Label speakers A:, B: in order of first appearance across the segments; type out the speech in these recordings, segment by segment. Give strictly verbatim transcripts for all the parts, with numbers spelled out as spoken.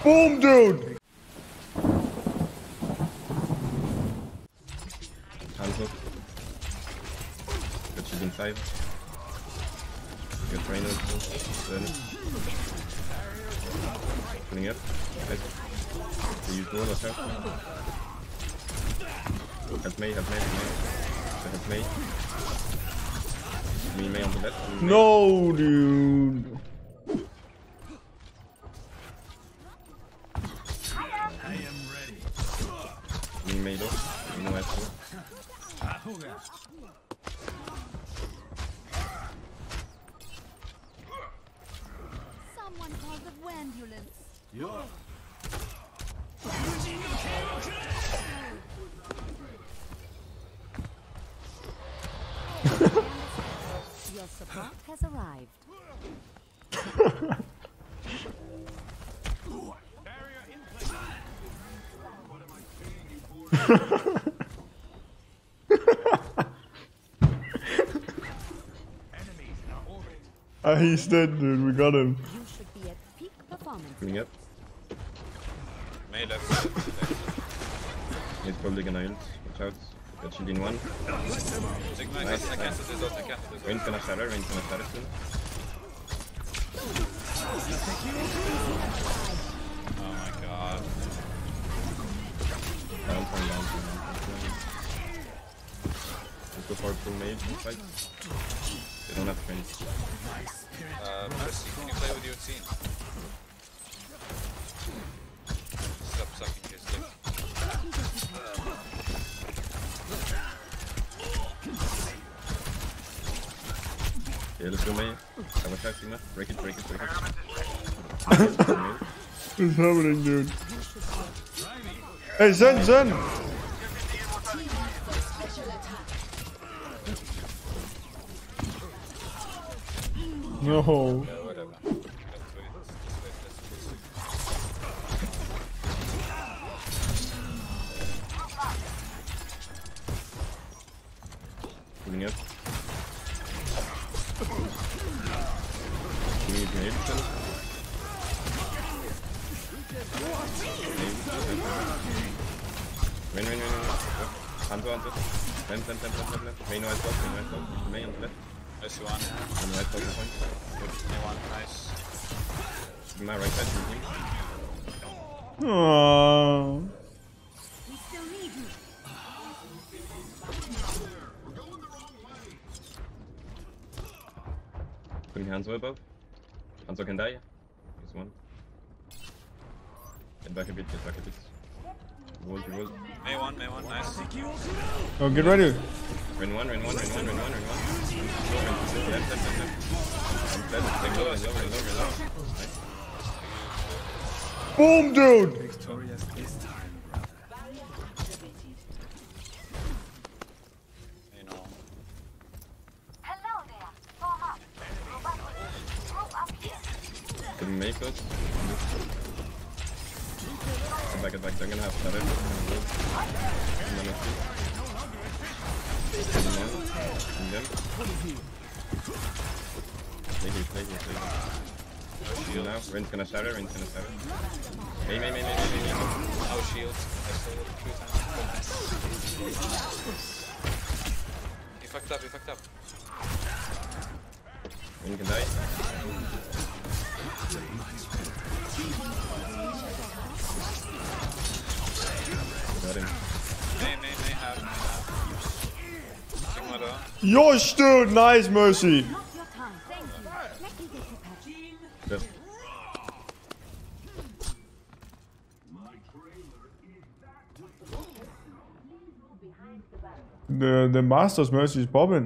A: Boom, dude!
B: Hands up. Good shit inside. Good trainer. Then. Pulling up. Nice. They use duel, watch out. Help me, help me, help me. Help me. Me, me on the left. Me,
A: No, dude.
B: Me, me, though. You know where to go.
C: Someone called the ambulance. Your support has arrived.
A: Ah, he's dead, dude. We got him.
C: You should be at peak performance.
B: Pulling up.
D: May left.
B: He's probably gonna ult. Watch out. Got shield in one.
D: Sigma, I
B: Nice,
D: can't
B: nice.
D: cancel this ult, I can't do this.
B: Rain's gonna shatter, Rain's gonna shatter soon.
D: Oh my god.
B: Down, down, down, down. Let's go for a full mage fight. They don't have friends.
D: Uh, Mercy, can you play with your team? Stop sucking his dick.
B: Okay, let's go mage. Have a shot, Sigma. Break it, break it, break it.
A: What's happening, dude? Hey, Zen, Zen! No.
D: Yeah, whatever. Let's wait, let's, let's wait, let's wait.
B: Pulling up. We need mage still. Rain, rain, rain, rain. Hanzo, Hanzo. Left, left, left, left, left. Main white box, main white box. Main on the left.
D: Nice one.
B: Main white box, point.
D: May one, nice.
B: My right side, team.
A: Aww.
C: We still need you.
B: Putting Hanzo above. Hanzo can die. He's one. Get back a bit, get back a bit. Roll, roll.
D: May one, May one, nice.
A: Oh, get ready.
B: Rain one, rain one, rain one, rain one, rain one. Left, left, left, left. I'm dead. Rain low, rain low, rain low, rain low.
A: Boom, dude!
E: Victorious this time, brother.
D: You know.
C: Hello there. Form up. Group up here.
B: Didn't make us. Get back, get back. They're gonna have shadow. I'm gonna see. Come on. Come them. Play here, play here, play here. Shield now. Rain's gonna shatter, Rain's gonna shatter. May, may, may, may, may, may, may.
D: No shield. I stole it two times. He fucked up, he fucked up.
B: Rain can die. Got him.
D: May, may, may have. May have. Sigma though.
A: Yosh, dude! Nice, Mercy!
C: Not your time. Thank you. Let me get you patched.
B: Just.
A: The, the Master's Mercy is popping.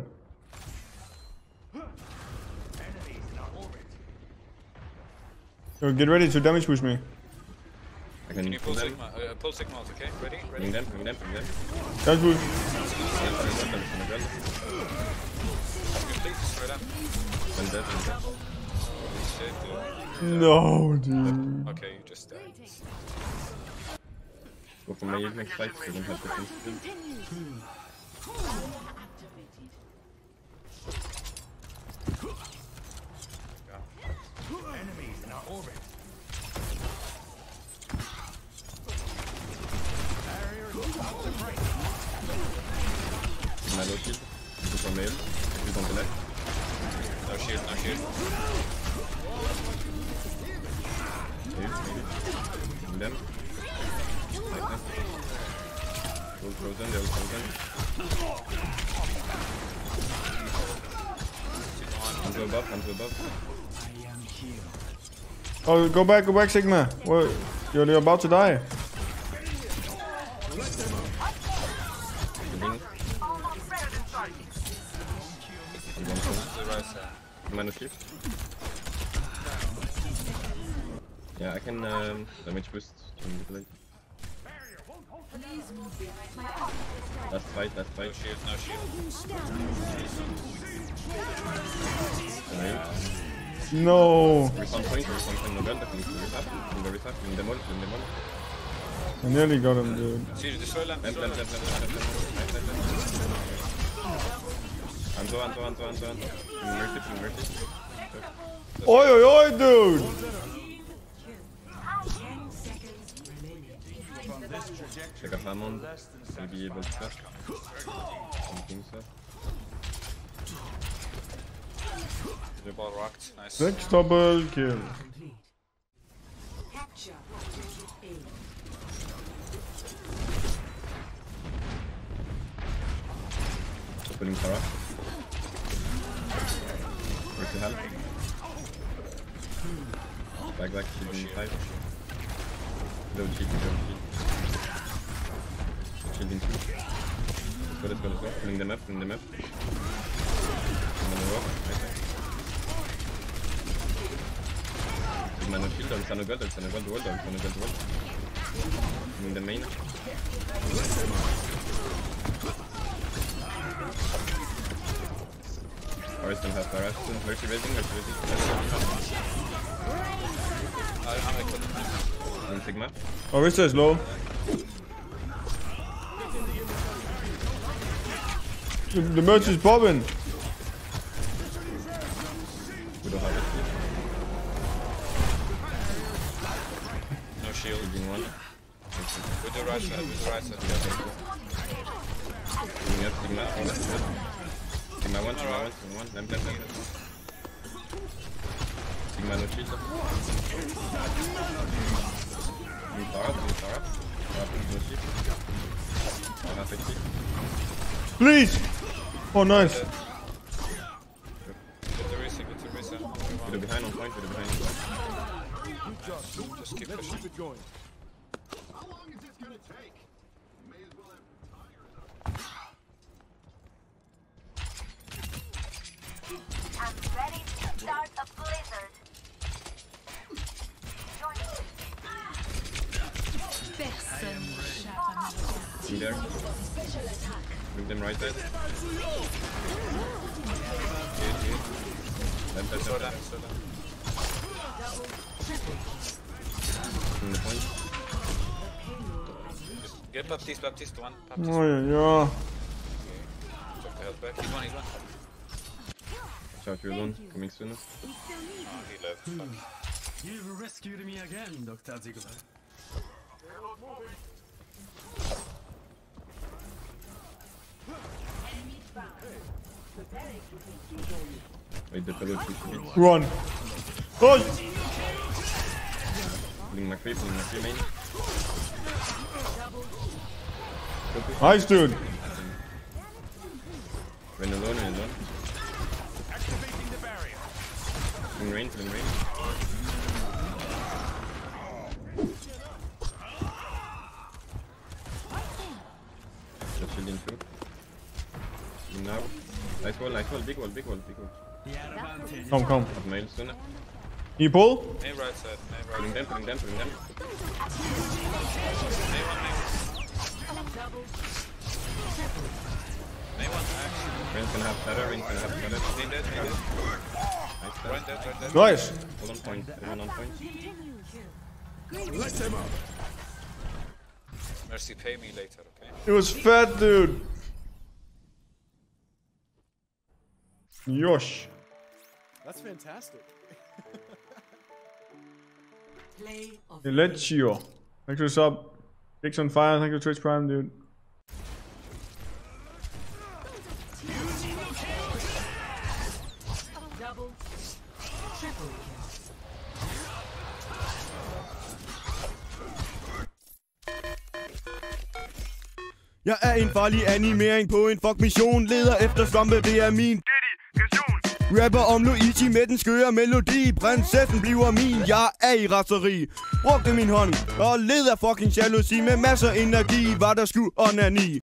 A: So get ready to damage push me.
B: I
D: Can
B: can
D: you
B: pull
D: pull
B: them.
D: Sigma? Uh, pull Sigma out, okay? Ready? Ready?
B: Bring them, bring them, bring them.
A: Damage push.
D: Complete, straight up.
B: I'm dead, I'm dead.
D: Shit, dude.
A: No, dude.
D: Okay, you just died.
B: Go for my next fight, so don't have to think. Go for mail. He's on the left.
D: No shield, no shield.
B: Maybe, maybe. And then. Nice, nice. Go frozen, they're all frozen. Come to above, come to above.
E: I am here.
A: Oh, go back, go back, Sigma. What? You're, you're about to die.
B: The wing. You want
D: To the right side.
B: to minus shift? Yeah, I can um, damage boost to manipulate. Last fight, last
D: No
B: fight.
D: shield, no shield.
B: Mail.
A: No.
B: Respawn point, respawn point, no gun, definitely to retap. From the retap, in the mall, in the mall.
A: I nearly got him, dude.
D: Siege, destroy lamp,
B: Lamp,
D: destroy
B: lamp,
D: lamp.
B: lamp, lamp, lamp, lamp. Nice, nice, nice. Anto, Anto, Anto, Anto, Anto. Mercy, mercy.
A: Oi, oi, oi, dude.
B: Check up Hammond. Maybe able to stop. Something so.
D: The ball rocked. Nice.
A: Six double kill.
B: Opening Farah. Where's the help? Back, back, shielding five. Low shield, low shield. Shielding two. Let's go, let's go, let's go. Pulling them up, pulling them up. I'm on the rock. Right there. Big man no shield, I'll stand a god, I'll stand a god, the world, I'll stand a god, the world. Pulling the main. Forest don't have Farah soon. Mercy raising, Mercy raising.
D: I, I'm like,
B: One Sigma.
A: Oh, Rista is low. The, the merch is popping.
B: We don't have it.
D: no shield.
B: Shielding one.
D: With the right side, with the right side.
B: Pulling up Sigma. Oh, that's good. Sigma one, Sigma one, Sigma one. Lamp, lamp, lamp. Sigma no shield. Pulling Farah, pulling Farah. Farah pulling no shield. Farah half H P.
A: Please. Oh, nice.
D: With the reset, with the reset.
B: Widow behind on point, Widow behind on point.
D: Just keep pushing.
C: I'm ready to start a blizzard. Join me.
B: In there. Bring them right side. Lamp, lamp,
D: Slow
B: lamp,
D: down,
B: lamp.
D: slow down.
B: Bring the point.
D: Just get Baptiste, Baptiste, one. Baptiste.
A: Oh, yeah, yeah.
D: Took the health back. He's one, he's one.
B: Watch out, you're alone. Coming soon.
D: Oh, he left. Fuck.
E: You've rescued me again, Doctor Ziegler.
B: Wait, the fellow should be.
A: Run. Oh,
B: Pulling my free, pulling my free main.
A: nice, dude.
B: Rain alone, rain alone. Pulling rain, pulling rain. Just shielding too. Shielding now. Nice wall, nice wall, big wall, big wall, big wall.
A: Come, come.
B: Have mail soon.
A: Can you pull?
D: Main right side, main right
B: Pulling
D: side.
B: them, pulling them, pulling them.
D: Main one, main one. Main one, axe.
B: Rain's gonna have terror, Rain's gonna have terror.
D: Main dead, main dead.
B: Nice
D: Right
B: terror.
D: dead, right dead.
A: Nice.
B: Hold on point, everyone on point.
D: Mercy, pay me later, okay?
A: It was fat, dude. Yosh.
F: That's fantastic.
A: Electio. Thanks for the sub. Dicks on fire. Thank you, Twitch Prime, dude.
G: Jeg er en farlig animering på en fuck mission. Leder efter svampe, det er min dedikation. Rapper om Luigi med den skøre melodi. Prinsessen bliver min, jeg er i raseri. Brugte min hånd og led af fucking jalousi. Med masser energi var der sku onani.